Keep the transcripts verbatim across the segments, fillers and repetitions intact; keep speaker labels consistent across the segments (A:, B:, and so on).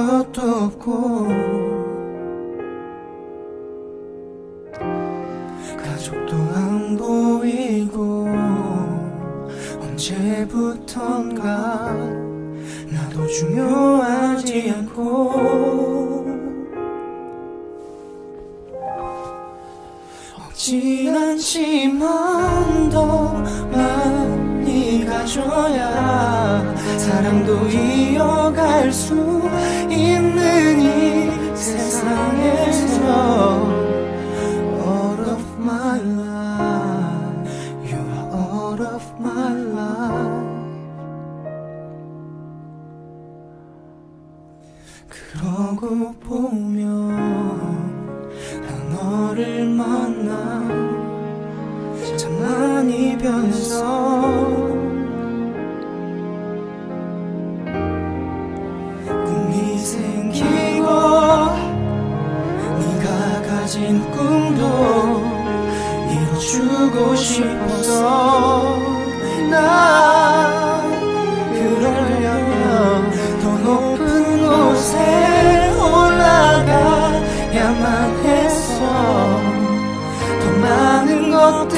A: 것도 없고 가족도 안 보이고 언제부턴가 나도 중요하지 않고 없진 않지만 더 많이 가져야 사랑도 이어갈 수 있는 이 세상에서 All of my life, you are all of my life. 그러고 보면 난 너를 만나 참 많이 변했어. 꿈이 생기고 네가 가진 꿈도 이뤄주고 싶어서 나 그러려면 더 높은 곳에 올라가야만 했어. 더 많은 것들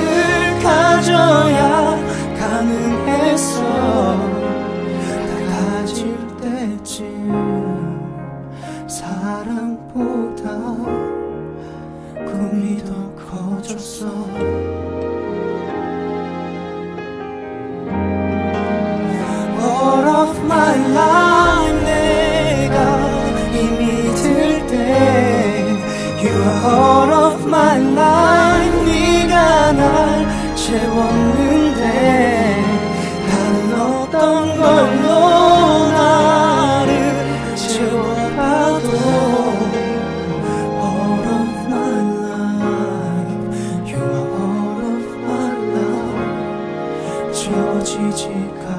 A: 가져야 가능했어. 다 가질 때쯤 사랑보다 꿈이 더 커졌어. All of my life 내가 힘이 들 때 You are all of my life. 네가 날 채웠는데 나는 어떤 걸로 나를 채워봐도 All of my life, you are all of my life. 채워지지가